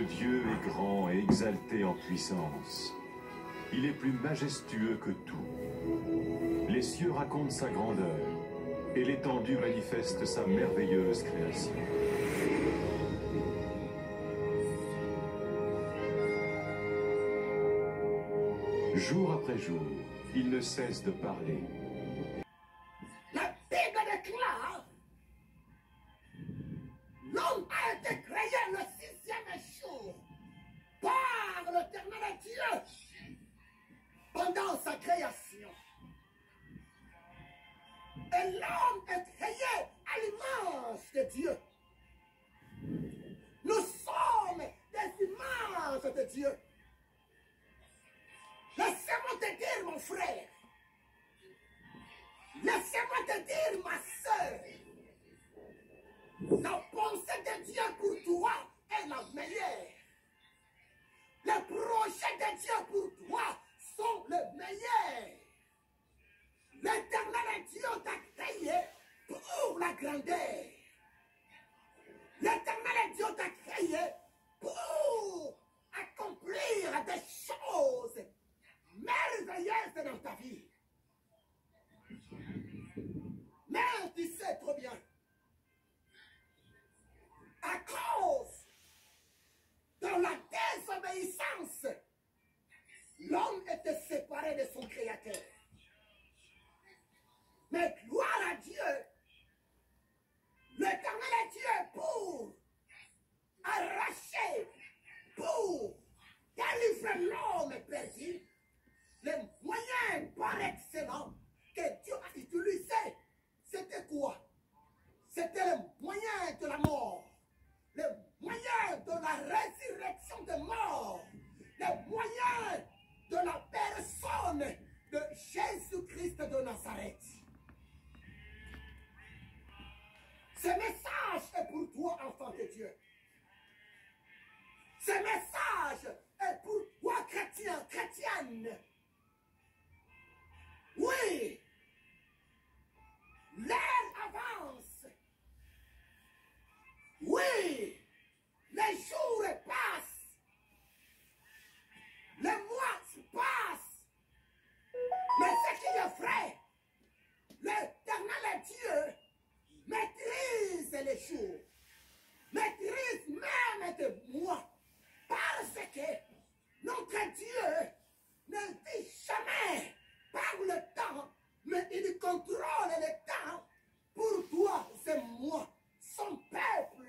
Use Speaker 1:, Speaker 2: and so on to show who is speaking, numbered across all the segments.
Speaker 1: Dieu est grand et exalté en puissance. Il est plus majestueux que tout. Les cieux racontent sa grandeur, et l'étendue manifeste sa merveilleuse création. Jour après jour, il ne cesse de parler.
Speaker 2: La Bible déclare, l'homme a été créé le 6e jour par l'Éternel Dieu pendant sa création. Et l'homme est créé à l'image de Dieu. Nous sommes des images de Dieu. Laissez-moi te dire, mon frère, laissez-moi te dire, ma soeur, la pensée de Dieu pour toi est la meilleure. Les projets de Dieu pour toi sont les meilleurs. L'Éternel Dieu t'a créé pour la grandeur. L'Éternel Dieu t'a créé pour accomplir des choses merveilleuses dans ta vie. Mais tu sais trop bien, à cause de la désobéissance, l'homme était séparé de son Créateur. Mais gloire à Dieu, l'Éternel Dieu pour arracher, pour délivrer l'homme perdu, les moyens par excellence que Dieu a utilisés, c'était quoi? C'était le moyen de la mort, le moyen de la résurrection des morts, le moyen de la personne de Jésus-Christ de Nazareth. Ce message est pour toi, enfant de Dieu. Ce message est pour toi, chrétien, chrétienne. Oui, l'heure avance. Oui, les jours passent. Les mois passent. Mais ce qui est vrai, l'Éternel Dieu maîtrise les jours, maîtrise même de moi, parce que notre Dieu ne vit jamais par le temps, mais il contrôle le temps pour toi et moi, son peuple.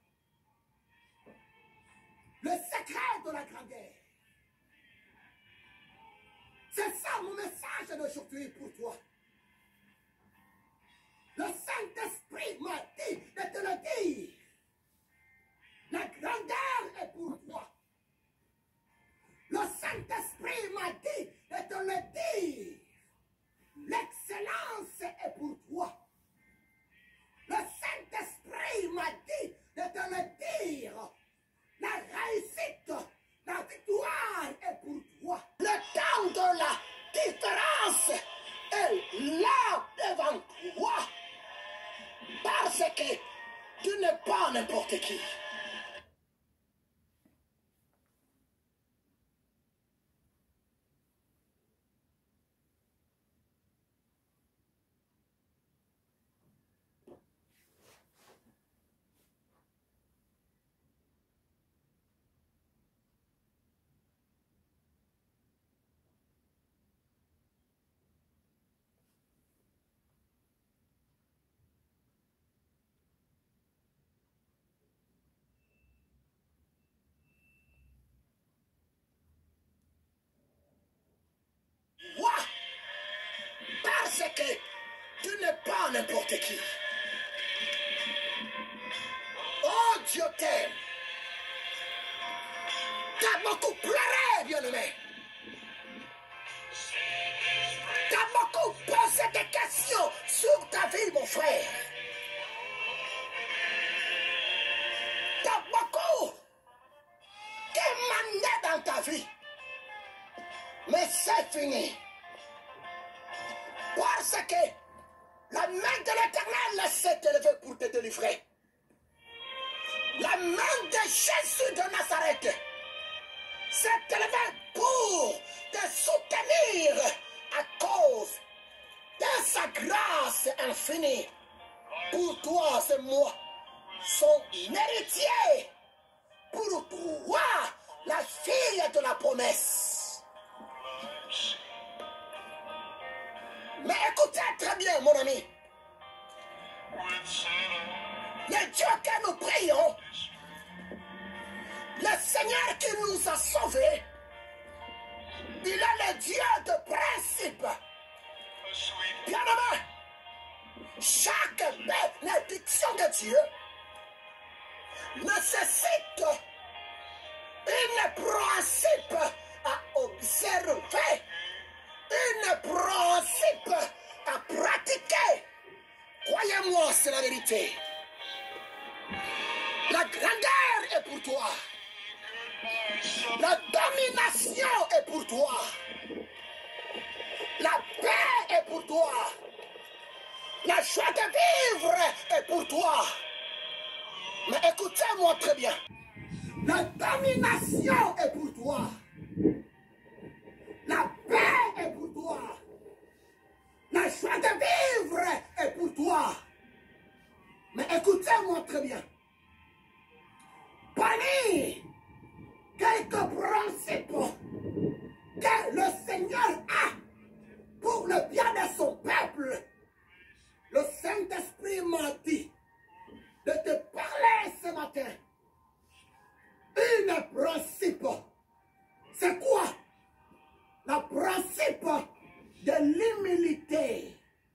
Speaker 2: Le secret de la grandeur. C'est ça mon message d'aujourd'hui pour toi. Le Saint-Esprit m'a dit de te le dire. La grandeur est pour toi. Le Saint-Esprit m'a dit de te le dire. L'excellence est pour toi. Le Saint-Esprit m'a dit de te le dire. La réussite, la victoire est pour toi. Le temps de la différence est là devant toi. Parce que tu n'es pas n'importe qui. Parce que tu n'es pas n'importe qui. Oh, Dieu t'aime. T'as beaucoup pleuré, bien-aimé. T'as beaucoup posé des questions sur ta vie, mon frère. T'as beaucoup demandé dans ta vie. Mais c'est fini. Parce que la main de l'Éternel s'est élevée pour te délivrer. la main de Jésus de Nazareth s'est élevée pour te soutenir à cause de sa grâce infinie. Pour toi, c'est moi, son héritier. Pour toi, la fille de la promesse. Mais écoutez très bien, mon ami. Le Dieu que nous prions, le Seigneur qui nous a sauvés, il est le Dieu de principe. Bien-aimé, chaque bénédiction de Dieu nécessite un principe à observer, un principe à pratiquer. Croyez-moi, c'est la vérité. La grandeur est pour toi. La domination est pour toi. La paix est pour toi. La joie de vivre est pour toi. Mais écoutez-moi très bien. La domination est pour toi. La paix est pour toi. La joie de vivre est pour toi. Mais écoutez-moi très bien. Parmi quelques principes que le Seigneur a pour le bien de son peuple, le Saint-Esprit m'a dit de te parler ce matin. Un principe. C'est quoi? Le principe de l'humilité.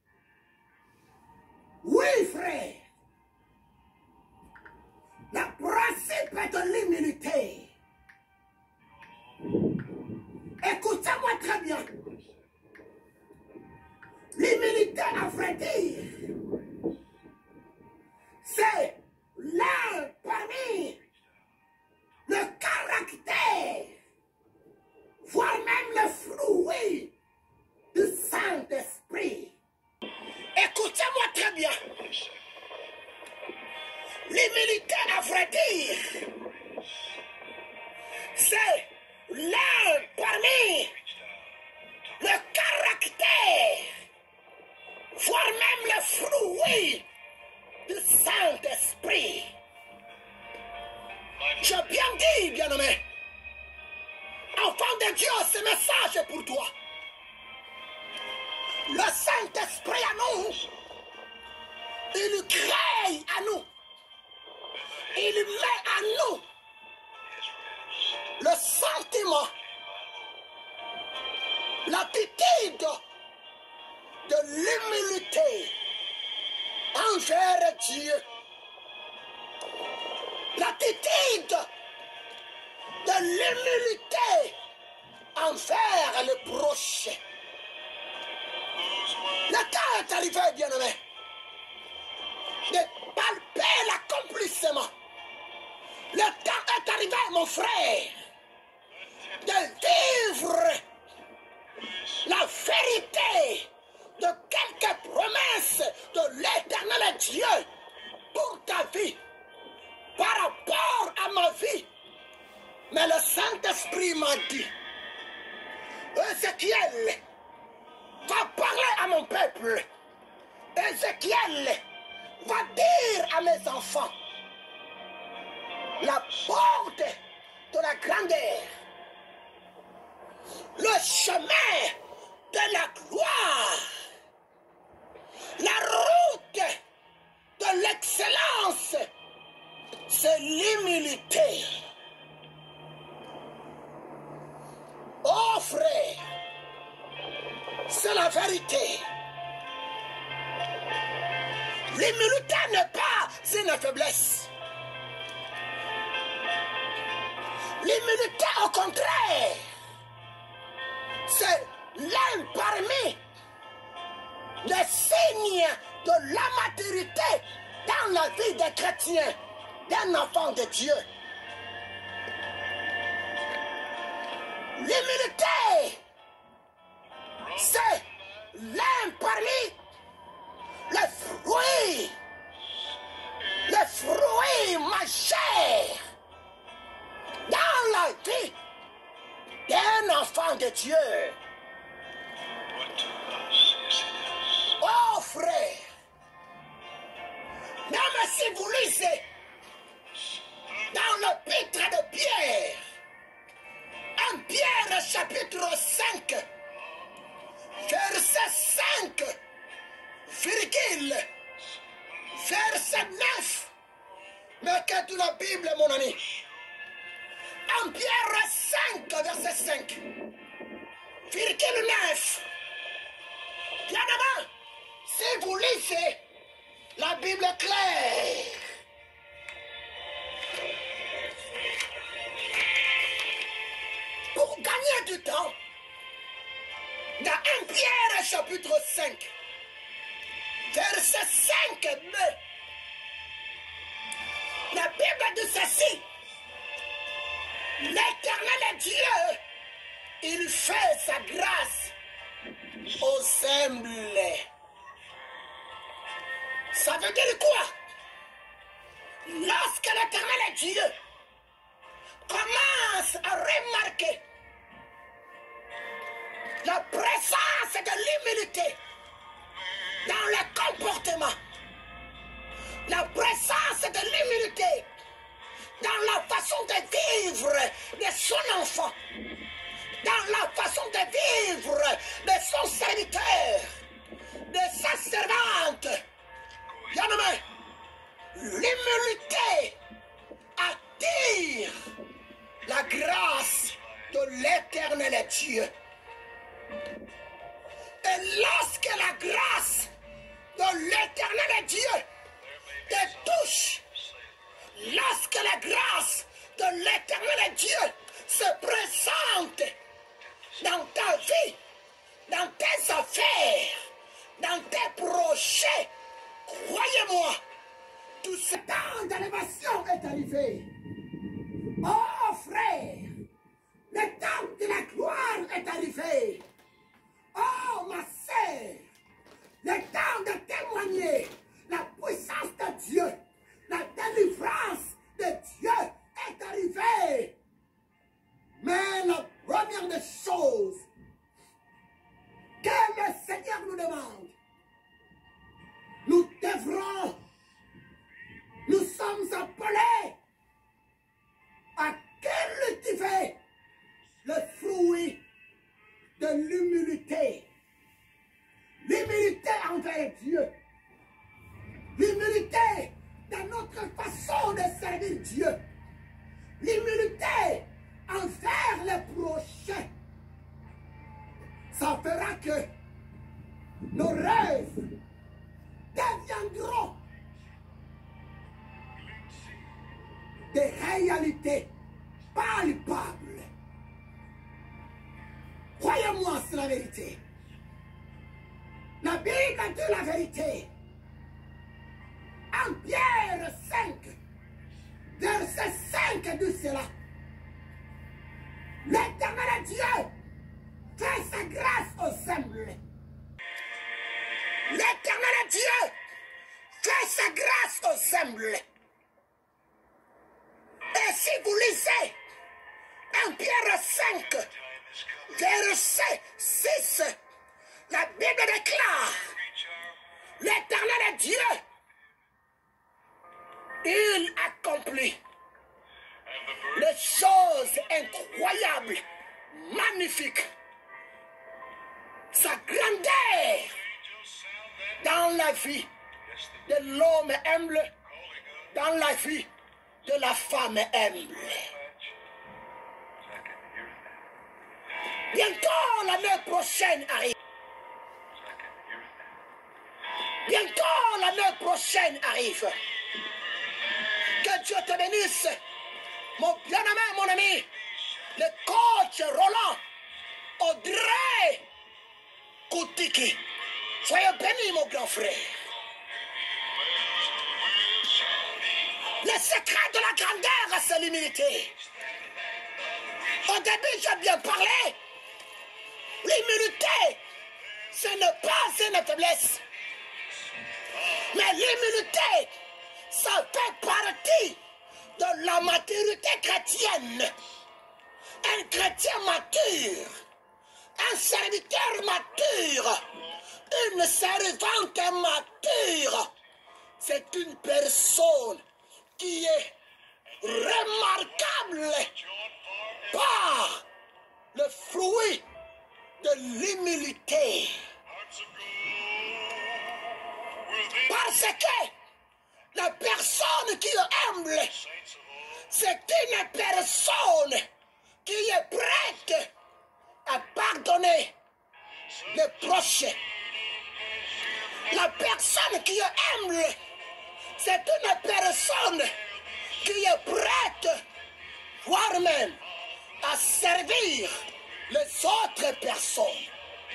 Speaker 2: Oui, frère. Le principe de l'humilité. Écoutez-moi très bien. L'humilité, à vrai dire, c'est l'un parmi le caractère, voire même le fruit du Saint-Esprit. Écoutez-moi très bien. L'humilité, à vrai dire, c'est l'un parmi le caractère, voire même le fruit du Saint-Esprit. J'ai bien dit, bien-aimé. Enfant de Dieu, ce message est pour toi. Le Saint-Esprit à nous, il crée à nous, il met à nous le sentiment, l'attitude de l'humilité envers Dieu. L'attitude de l'humilité envers le prochain. Le temps est arrivé, bien-aimé, de palper l'accomplissement. Le temps est arrivé, mon frère, de vivre la vérité de quelques promesses de l'Éternel Dieu pour ta vie, par rapport à ma vie. Mais le Saint-Esprit m'a dit, Ézéchiel, va parler à mon peuple. Ézéchiel va dire à mes enfants, la porte de la grandeur, le chemin de la gloire, la route de l'excellence, c'est l'humilité. Oh frère, c'est la vérité. L'humilité n'est pas une faiblesse. L'humilité, au contraire, c'est l'un parmi les signes de la maturité dans la vie des chrétiens, d'un enfant de Dieu. L'humilité, c'est l'un parmi les fruits majeurs de Dieu. Oh frère, même si vous lisez dans l'épître de Pierre, 1 Pierre chapitre 5, verset 5, virgule, verset 9, mais que la Bible, mon ami. 1 Pierre 5, verset 5, virgule 9. Bien avant, si vous lisez la Bible claire, pour gagner du temps, dans 1 Pierre chapitre 5, verset 5, la Bible dit ceci: l'Éternel Dieu, il fait sa grâce aux humbles. Ça veut dire quoi? Lorsque l'Éternel Dieu commence à remarquer la présence de l'humilité dans le comportement, la présence de l'humilité dans la façon de vivre de son enfant, dans la façon de vivre de son serviteur, de sa servante. Bien-aimé, l'humilité attire la grâce de l'Éternel Dieu. Et lorsque la grâce de l'Éternel Dieu te touche, lorsque la grâce de l'Éternel Dieu se présente dans ta vie, dans tes affaires, dans tes projets, croyez-moi, tout ce temps d'élévation est arrivé. Oh frère, le temps de la gloire est arrivé. Oh ma sœur, le temps de témoigner la puissance de Dieu, la délivrance de Dieu est arrivée. Mais la première des choses que le Seigneur nous demande, nous devrons, nous sommes appelés à cultiver le fruit de l'humilité. L'humilité envers Dieu. L'humilité dans notre façon de servir Dieu. L'humilité envers les prochains. Ça fera que nos rêves deviendront des réalités palpables. Croyez-moi, c'est la vérité. La Bible dit la vérité. En Pierre 5, verset 5 dit cela. L'Éternel Dieu fait sa grâce aux humbles. L'Éternel Dieu fait sa grâce aux humbles. Et si vous lisez 1 Pierre 5, verset 6, la Bible déclare: l'Éternel Dieu, il accomplit les choses incroyables, magnifiques, sa grandeur dans la vie de l'homme humble, dans la vie de la femme humble. Bientôt l'année prochaine arrive. Bientôt l'année prochaine arrive. Que Dieu te bénisse. Mon bien-aimé, mon ami, le coach Roland Audrey Koutiki. Soyez bénis, mon grand frère. Le secret de la grandeur, c'est l'humilité. Au début, j'ai bien parlé. L'humilité, ce n'est pas une faiblesse. Mais l'humilité, ça fait partie de la maturité chrétienne. Un chrétien mature un serviteur mature, une servante mature, c'est une personne qui est remarquable par le fruit de l'humilité. Parce que la personne qui est humble, c'est une personne qui est prête à pardonner les proches. La personne qui est humble, c'est une personne qui est prête, voire même, à servir les autres personnes.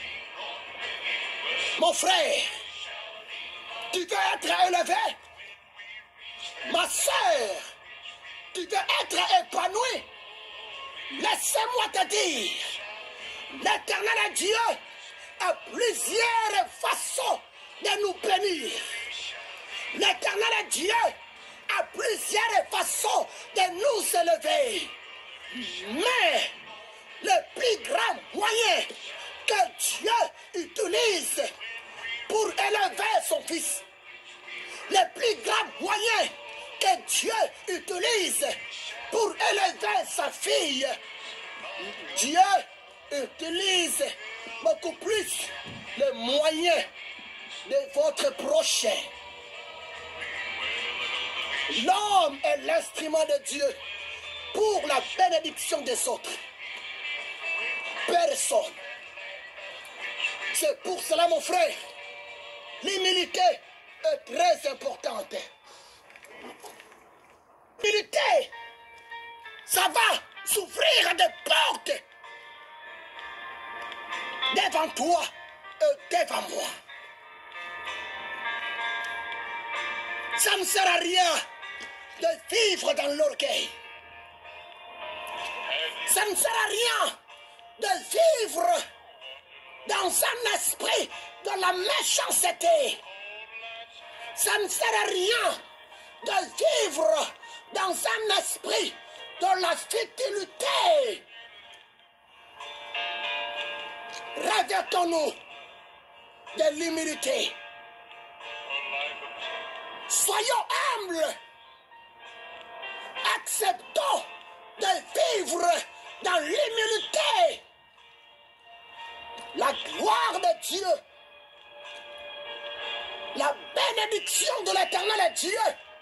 Speaker 2: Mon frère, tu veux être élevé? Ma soeur, tu veux être épanoui? Laissez-moi te dire, l'Éternel Dieu a plusieurs façons de nous bénir. L'Éternel Dieu a plusieurs façons de nous élever. Mais le plus grand moyen que Dieu utilise pour élever son fils, le plus grand moyen que Dieu utilise pour élever sa fille, Dieu utilise beaucoup plus le moyen de votre prochain. L'homme est l'instrument de Dieu pour la bénédiction des autres. Personne. C'est pour cela, mon frère, l'humilité est très importante. L'humilité, ça va s'ouvrir des portes devant toi et devant moi. Ça ne sert à rien de vivre dans l'orgueil. Ça ne sert à rien de vivre dans un esprit de la méchanceté. Ça ne sert à rien de vivre dans un esprit de la futilité. Revêtons-nous de l'humilité. Soyons humbles. Acceptons de vivre dans l'humilité. La gloire de Dieu, la bénédiction de l'Éternel Dieu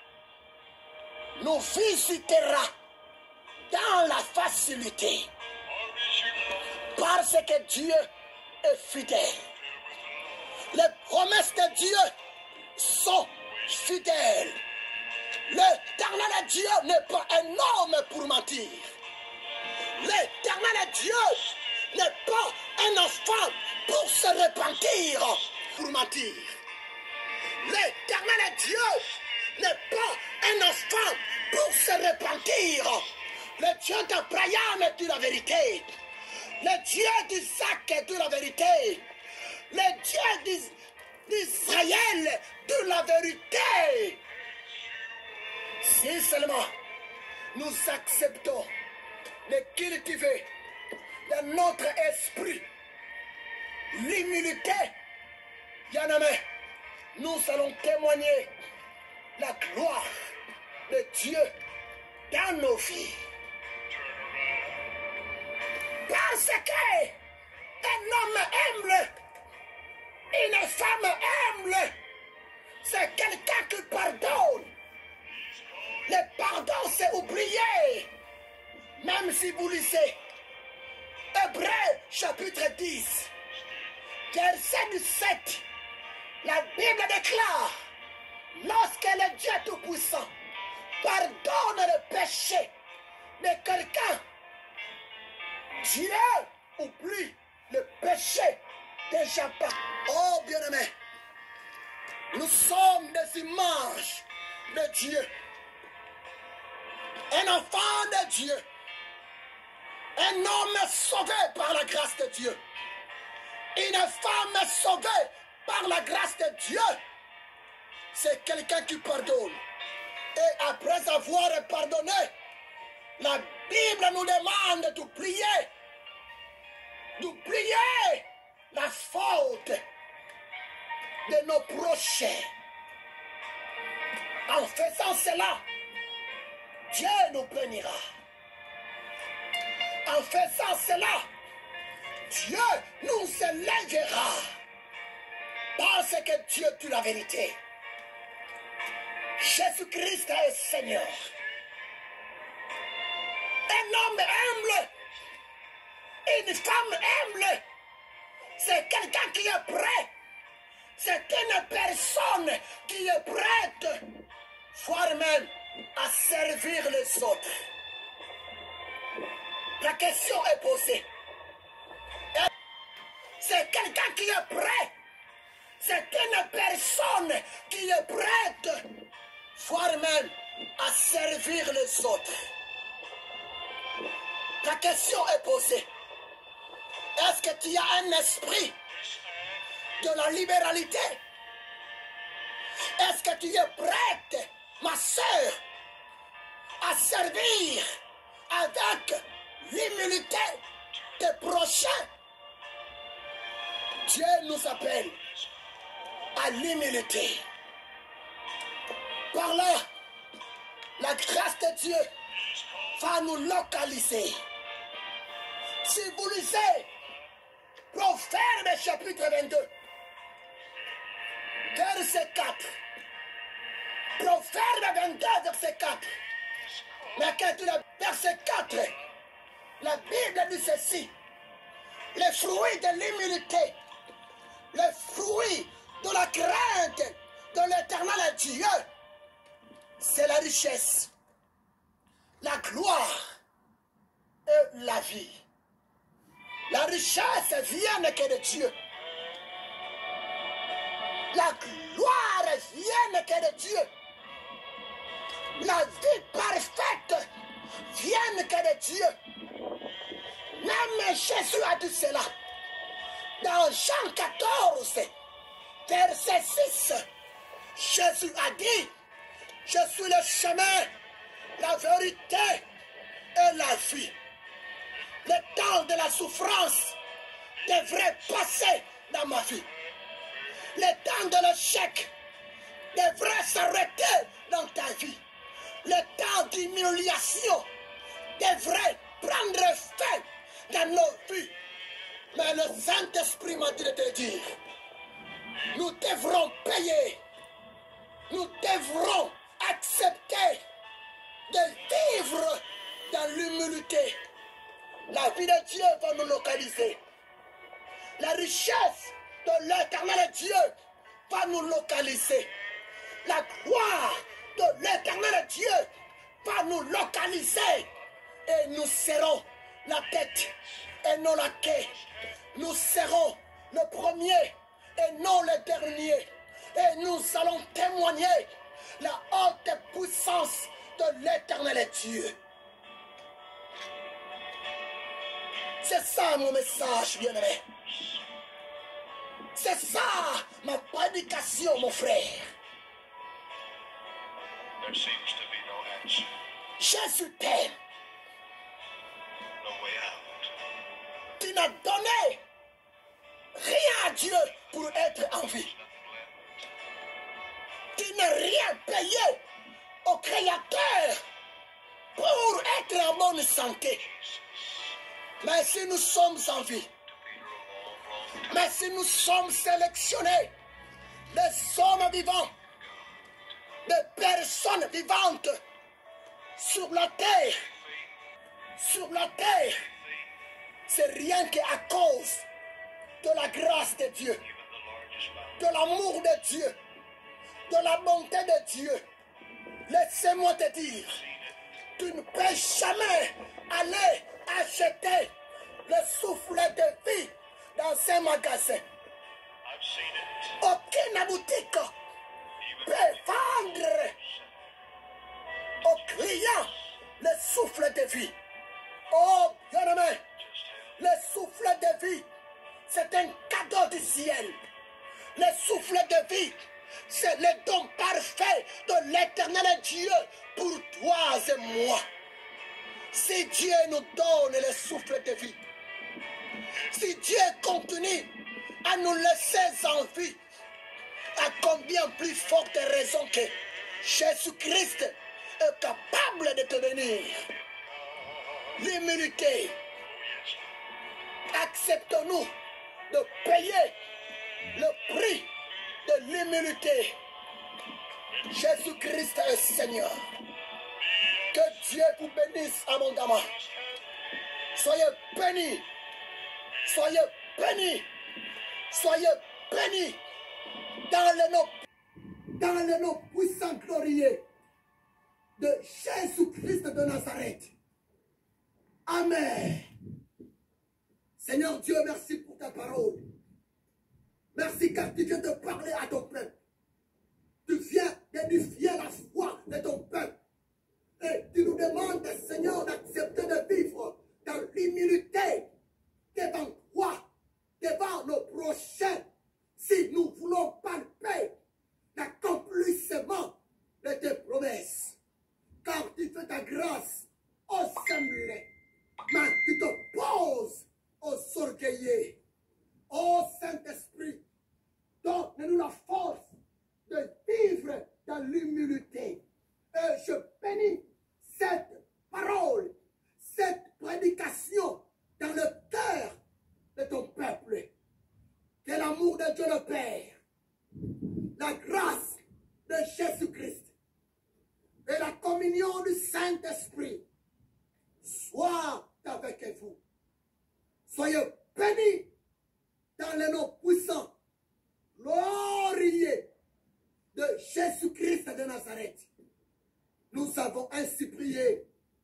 Speaker 2: nous visitera dans la facilité. Parce que Dieu est fidèle. Les promesses de Dieu sont fidèles. L'Éternel Dieu n'est pas un homme pour mentir. L'Éternel Dieu n'est pas un enfant pour se repentir, pour mentir. L'Éternel Dieu n'est pas un enfant pour se repentir. Le Dieu d'Abraham dit la vérité. Le Dieu d'Isaac dit la vérité. Le Dieu d'Israël dit la vérité. Si seulement nous acceptons de cultiver dans notre esprit l'humilité, bien-aimés, nous allons témoigner la gloire de Dieu dans nos vies. Parce que un homme humble, une femme humble, c'est quelqu'un qui pardonne. Le pardon, c'est oublier. Même si vous lisez Hébreux chapitre 10, verset 17, la Bible déclare, lorsque le Dieu Tout-Puissant pardonne le péché de quelqu'un, Dieu oublie le péché déjà pas. Oh bien-aimé, nous sommes des images de Dieu. Un enfant de Dieu, un homme sauvé par la grâce de Dieu, une femme sauvée par la grâce de Dieu, c'est quelqu'un qui pardonne. Et après avoir pardonné, la Bible nous demande de prier d'oublier la faute de nos prochains. En faisant cela, Dieu nous bénira. En faisant cela, Dieu nous élèvera. Parce que Dieu dit la vérité. Jésus-Christ est Seigneur. Un homme humble, une femme humble, c'est quelqu'un qui est prêt. C'est une personne qui est prête, voire même à servir les autres. La question est posée. C'est quelqu'un qui est prêt. C'est une personne qui est prête, voire même à servir les autres. La question est posée. Est-ce que tu as un esprit de la libéralité? Est-ce que tu es prête, ma sœur, à servir avec l'humilité des prochains? Dieu nous appelle à l'humilité. Par là, la grâce de Dieu va nous localiser. Si vous lisez Proverbe chapitre 22, verset 4. Proverbe 22, verset 4. Mais quand le verset 4, la Bible dit ceci. Les fruits de l'humilité, les fruits de la crainte de l'Éternel Dieu, c'est la richesse, la gloire et la vie. La richesse vient que de Dieu. La gloire vient que de Dieu. La vie parfaite vient que de Dieu. Même Jésus a dit cela. Dans Jean 14, verset 6, Jésus a dit, je suis le chemin, la vérité et la vie. Le temps de la souffrance devrait passer dans ma vie. Le temps de l'échec devrait s'arrêter dans ta vie. Le temps d'humiliation devrait prendre fin dans nos vies. Mais le Saint-Esprit m'a dit de te dire, nous devrons payer, nous devrons accepter de vivre dans l'humilité. La vie de Dieu va nous localiser. La richesse de l'Éternel Dieu va nous localiser. La gloire de l'Éternel Dieu va nous localiser. Et nous serons la tête et non la queue. Nous serons le premier et non le dernier. Et nous allons témoigner la haute puissance de l'Éternel Dieu. C'est ça mon message, bien-aimé. C'est ça ma prédication, mon frère. Jésus t'aime. Tu n'as donné rien à Dieu pour être en vie. Tu n'as rien payé au Créateur pour être en bonne santé. Mais si nous sommes en vie, mais si nous sommes sélectionnés, des hommes vivants, des personnes vivantes sur la terre, c'est rien qu'à cause de la grâce de Dieu, de l'amour de Dieu, de la bonté de Dieu. Laissez-moi te dire, tu ne peux jamais aller acheter le souffle de vie dans un magasin. Aucune boutique peut vendre aux clients le souffle de vie. Oh, bien-aimé, le souffle de vie, c'est un cadeau du ciel. Le souffle de vie, c'est le don parfait de l'Éternel Dieu pour toi et moi. Si Dieu nous donne le souffle de vie, Si Dieu continue à nous laisser en vie, à combien plus forte raison que Jésus-Christ est capable de te bénir. L'humilité. Acceptons-nous de payer le prix de l'humilité. Jésus-Christ est Seigneur. Que Dieu vous bénisse abondamment. Soyez bénis. Soyez bénis. Soyez bénis dans le nom puissant glorieux de Jésus-Christ de Nazareth. Amen. Seigneur Dieu, merci pour ta parole. Merci car tu viens de parler à ton peuple. Tu viens d'édifier la foi de ton peuple. Et tu nous demandes, Seigneur, d'accepter de vivre dans l'humilité devant toi, devant nos prochains, si nous voulons palper l'accomplissement de tes promesses. Car tu fais ta grâce aux semblés, mais tu te poses aux orgueillés. Ô Saint-Esprit, donne-nous la force de vivre dans l'humilité. Et je bénis cette parole, cette prédication dans le cœur de ton peuple. Que l'amour de Dieu le Père, la grâce de Jésus-Christ et la communion du Saint-Esprit soient avec vous. Soyez bénis dans le nom puissant, glorieux de Jésus-Christ de Nazareth. Nous avons ainsi prié.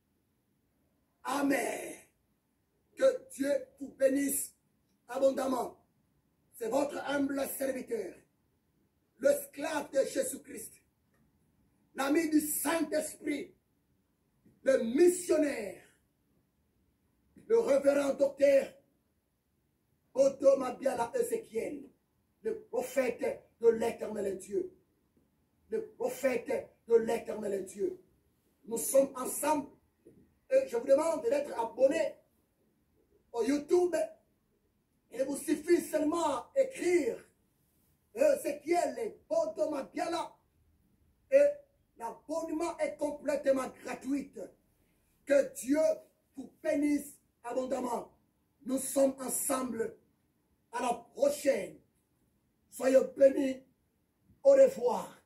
Speaker 2: Amen. Que Dieu vous bénisse abondamment. C'est votre humble serviteur, l'esclave de Jésus-Christ, l'ami du Saint-Esprit, le missionnaire, le révérend docteur Bodo Mabiala Ézéchiel, le prophète de l'Éternel Dieu. Le prophète de l'Éternel Dieu. Nous sommes ensemble et je vous demande d'être abonné au YouTube. Il vous suffit seulement écrire Ézéchiel Bodo Mabiala et l'abonnement est complètement gratuit. Que Dieu vous bénisse abondamment. Nous sommes ensemble. À la prochaine. Soyez bénis. Au revoir.